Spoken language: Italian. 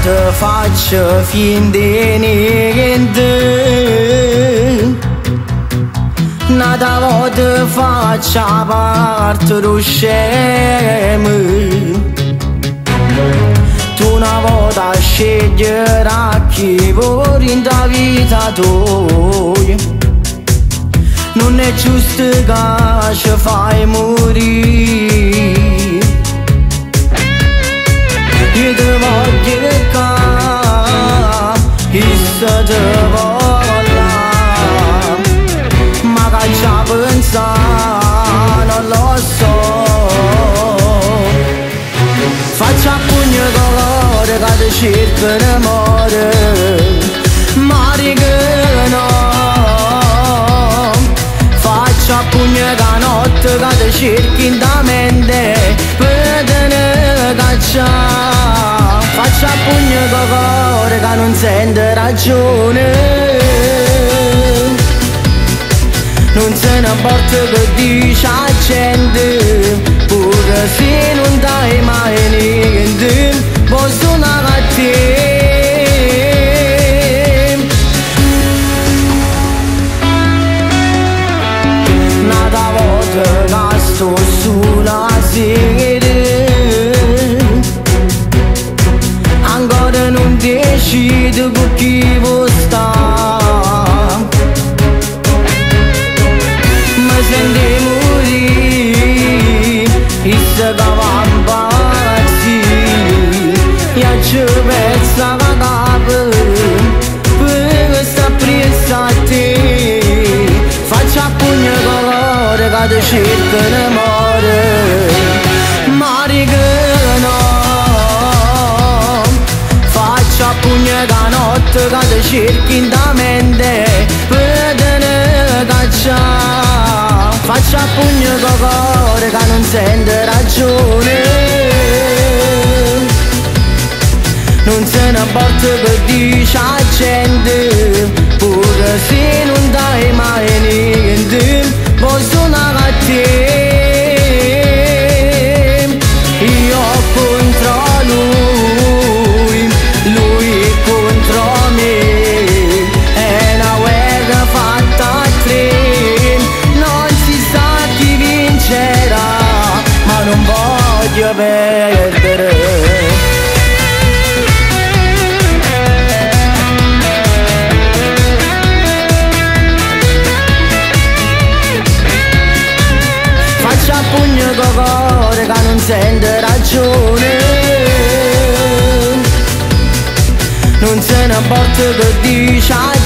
volta faccio finta di niente, un'altra volta faccio parte do scemo. Tu una volta sceglierai chi vuoi in da vita tua, non è giusto che ci fai morire. Io ti voglio ca, io ti voglio, ma che già pensa non lo so. Faccio a pugno colore che ti cerco d'amore, mari che no. Faccio a pugno che notte che ti cerchi in da mente, per te ne caccia. Faccio a pugno con cuore che non sente ragione, non se ne porta che dice la gente, pure se non dai mai niente, posso andare a te. Un'altra volta che sto sulla sera, ancora non decido con chi vuoi stare, mi senti morire, e se che va impazzire, e ci pensa che capo, per sta presa a te. Faccio a pugno colore che ti cerco d'amore, mari che no. Faccio a pugno che notte che ti cerchi in da mente, per te ne caccia. Faccio a pugno con cuore che non sente ragione, non se ne porta che dice la gente, pure se non dai mai niente, posso andare a te. Io contro lui, lui contro me, è una guerra fatta a tre, non si sa chi vincerà, ma non voglio perdere. Faccio a pugno con cuore che non sente ragione, non se ne porta che dice